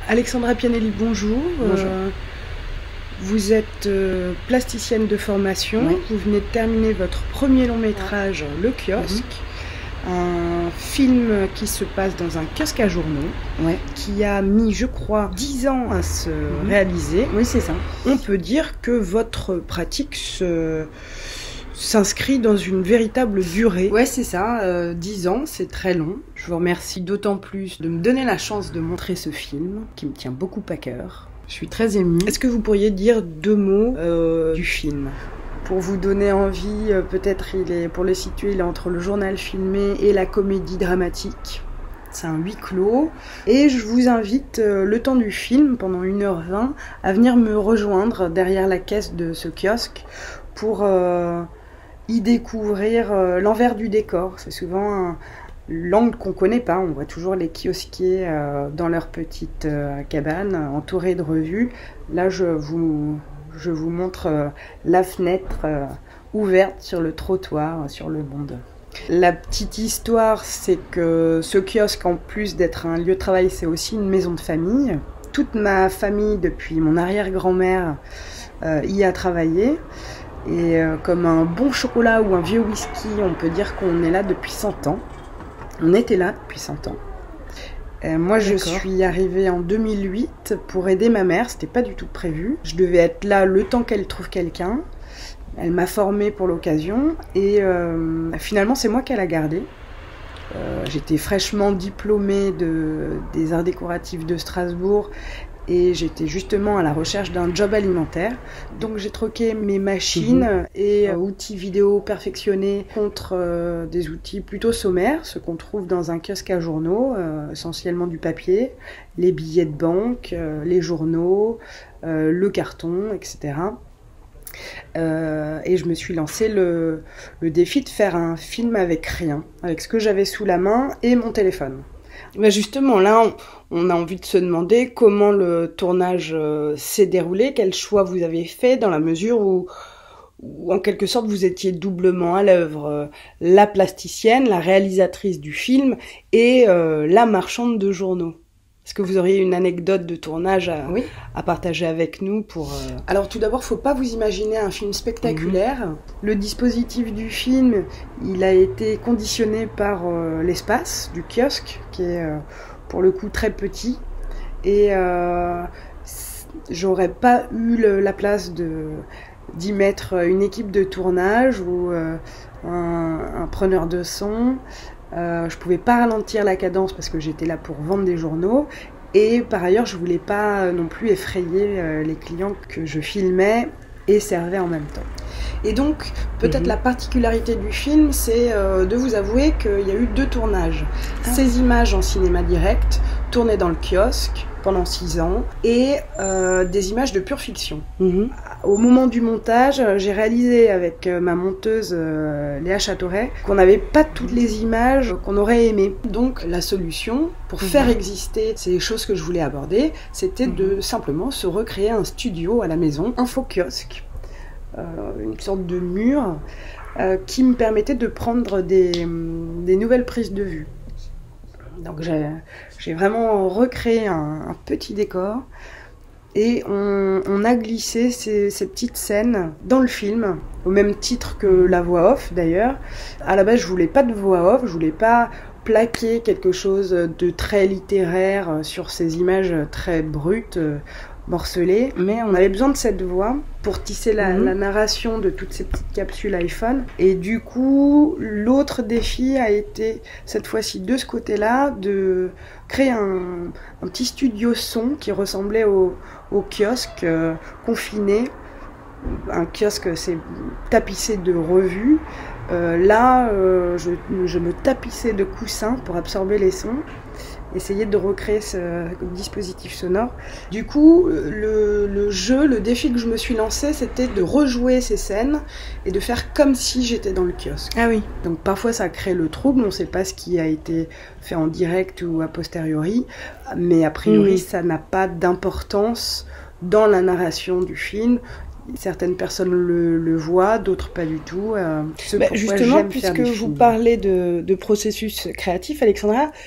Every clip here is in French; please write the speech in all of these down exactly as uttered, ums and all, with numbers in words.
Alexandra Pianelli, bonjour. Bonjour. Euh, vous êtes euh, plasticienne de formation. Oui. Vous venez de terminer votre premier long métrage, Le Kiosque. Mm-hmm. Un film qui se passe dans un kiosque à journaux, Ouais. qui a mis, je crois, dix ans à se mm-hmm. réaliser. Oui, c'est ça. On peut dire que votre pratique se... s'inscrit dans une véritable durée. Ouais, c'est ça. Euh, dix ans, c'est très long. Je vous remercie d'autant plus de me donner la chance de montrer ce film, qui me tient beaucoup à cœur. Je suis très émue. Est-ce que vous pourriez dire deux mots euh, du film ? Pour vous donner envie, euh, peut-être, il est, pour le situer, il est entre le journal filmé et la comédie dramatique. C'est un huis clos. Et je vous invite, euh, le temps du film, pendant une heure vingt, à venir me rejoindre derrière la caisse de ce kiosque pour euh, y découvrir euh, l'envers du décor. C'est souvent un, l'angle qu'on connaît pas. On voit toujours les kiosquiers euh, dans leur petite euh, cabane, entourés de revues. Là, je vous... Je vous montre euh, la fenêtre euh, ouverte sur le trottoir, euh, sur le monde. La petite histoire, c'est que ce kiosque, en plus d'être un lieu de travail, c'est aussi une maison de famille. Toute ma famille, depuis mon arrière-grand-mère, euh, y a travaillé. Et euh, comme un bon chocolat ou un vieux whisky, on peut dire qu'on est là depuis cent ans. On était là depuis cent ans. Euh, moi, je D'accord. suis arrivée en deux mille huit pour aider ma mère, c'était pas du tout prévu. Je devais être là le temps qu'elle trouve quelqu'un. Elle m'a formée pour l'occasion et euh, finalement, c'est moi qu'elle a gardée. Euh, j'étais fraîchement diplômée de, des arts décoratifs de Strasbourg et j'étais justement à la recherche d'un job alimentaire. Donc j'ai troqué mes machines mmh. et euh, outils vidéo perfectionnés contre euh, des outils plutôt sommaires, ce qu'on trouve dans un kiosque à journaux, euh, essentiellement du papier, les billets de banque, euh, les journaux, euh, le carton, et cetera. Euh, et je me suis lancé le, le défi de faire un film avec rien, avec ce que j'avais sous la main et mon téléphone. Ben justement, là, on, on a envie de se demander comment le tournage euh, s'est déroulé, quel choix vous avez fait dans la mesure où, où en quelque sorte, vous étiez doublement à l'œuvre. Euh, la plasticienne, la réalisatrice du film et euh, la marchande de journaux. Est-ce que vous auriez une anecdote de tournage à, oui. à partager avec nous pour... Euh... Alors tout d'abord, il ne faut pas vous imaginer un film spectaculaire. Mmh. Le dispositif du film, il a été conditionné par euh, l'espace du kiosque, qui est euh, pour le coup très petit. Et euh, j'aurais pas eu le, la place de, d'y mettre une équipe de tournage ou euh, un, un preneur de son. Euh, je pouvais pas ralentir la cadence parce que j'étais là pour vendre des journaux et par ailleurs je voulais pas non plus effrayer euh, les clients que je filmais et servais en même temps. Et donc peut-être mmh. la particularité du film, c'est euh, de vous avouer qu'il y a eu deux tournages. Ah. Ces images en cinéma direct tournées dans le kiosque pendant six ans et euh, des images de pure fiction. Mmh. Au moment du montage, j'ai réalisé avec ma monteuse euh, Léa Châteauret qu'on n'avait pas toutes les images qu'on aurait aimées. Donc la solution pour mmh. faire exister ces choses que je voulais aborder, c'était mmh. de simplement se recréer un studio à la maison, un faux kiosque, euh, une sorte de mur euh, qui me permettait de prendre des, des nouvelles prises de vue. Donc j'ai, j'ai vraiment recréé un, un petit décor. Et on, on a glissé ces, ces petites scènes dans le film, au même titre que la voix off d'ailleurs. À la base, je voulais pas de voix off, je voulais pas plaquer quelque chose de très littéraire sur ces images très brutes, morcelées. Mais on avait besoin de cette voix pour tisser la, mmh. la narration de toutes ces petites capsules iPhone. Et du coup, l'autre défi a été, cette fois-ci de ce côté-là, de créer un, un petit studio son qui ressemblait au, au kiosque euh, confiné. Un kiosque, c'est tapissé de revues. Euh, là, euh, je, je me tapissais de coussins pour absorber les sons. Essayer de recréer ce dispositif sonore. Du coup, le, le jeu, le défi que je me suis lancé, c'était de rejouer ces scènes et de faire comme si j'étais dans le kiosque. Ah oui. Donc parfois ça crée le trouble, on ne sait pas ce qui a été fait en direct ou a posteriori, mais a priori mmh. ça n'a pas d'importance dans la narration du film. Certaines personnes le, le voient, d'autres pas du tout. Euh, bah, justement, puisque vous parler de, de processus créatif, Alexandra,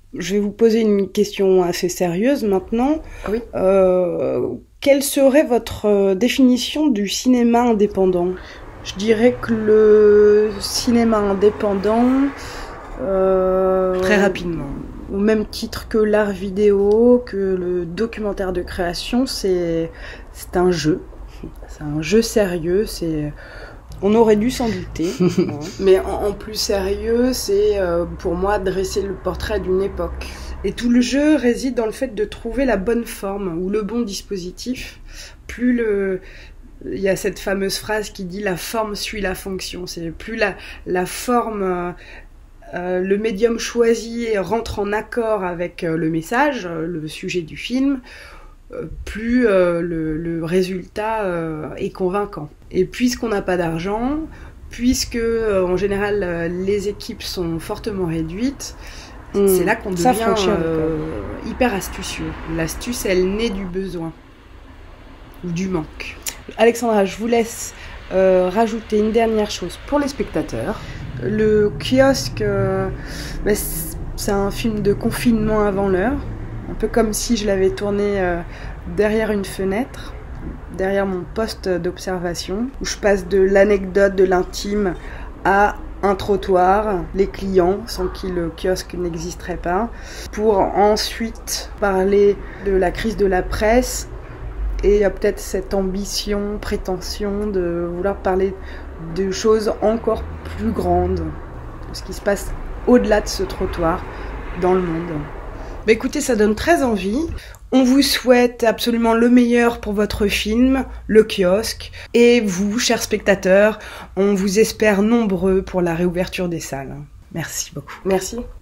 Je vais vous poser une question assez sérieuse maintenant. Oui. Euh, quelle serait votre définition du cinéma indépendant ? Je dirais que le cinéma indépendant... Euh, Très rapidement. Au même titre que l'art vidéo, que le documentaire de création, c'est, c'est un jeu. C'est un jeu sérieux, c'est... On aurait dû s'en douter. Mais en, en plus sérieux, c'est euh, pour moi dresser le portrait d'une époque. Et tout le jeu réside dans le fait de trouver la bonne forme ou le bon dispositif. Plus le... Il y a cette fameuse phrase qui dit « la forme suit la fonction ». C'est plus la, la forme... Euh, Euh, le médium choisi rentre en accord avec euh, le message, euh, le sujet du film, euh, plus euh, le, le résultat euh, est convaincant. Et puisqu'on n'a pas d'argent, puisque euh, en général euh, les équipes sont fortement réduites, mmh, c'est là qu'on devient euh, hyper astucieux. L'astuce, elle naît du besoin ou du manque. Alexandra, je vous laisse euh, rajouter une dernière chose pour les spectateurs. Le kiosque, euh, bah, c'est un film de confinement avant l'heure, un peu comme si je l'avais tourné euh, derrière une fenêtre, derrière mon poste d'observation, où je passe de l'anecdote, de l'intime à un trottoir, les clients, sans qui le kiosque n'existerait pas, pour ensuite parler de la crise de la presse. Et il y a peut-être cette ambition, prétention de vouloir parler de choses encore plus grandes, de ce qui se passe au-delà de ce trottoir, dans le monde. Bah écoutez, ça donne très envie. On vous souhaite absolument le meilleur pour votre film, Le Kiosque. Et vous, chers spectateurs, on vous espère nombreux pour la réouverture des salles. Merci beaucoup. Merci.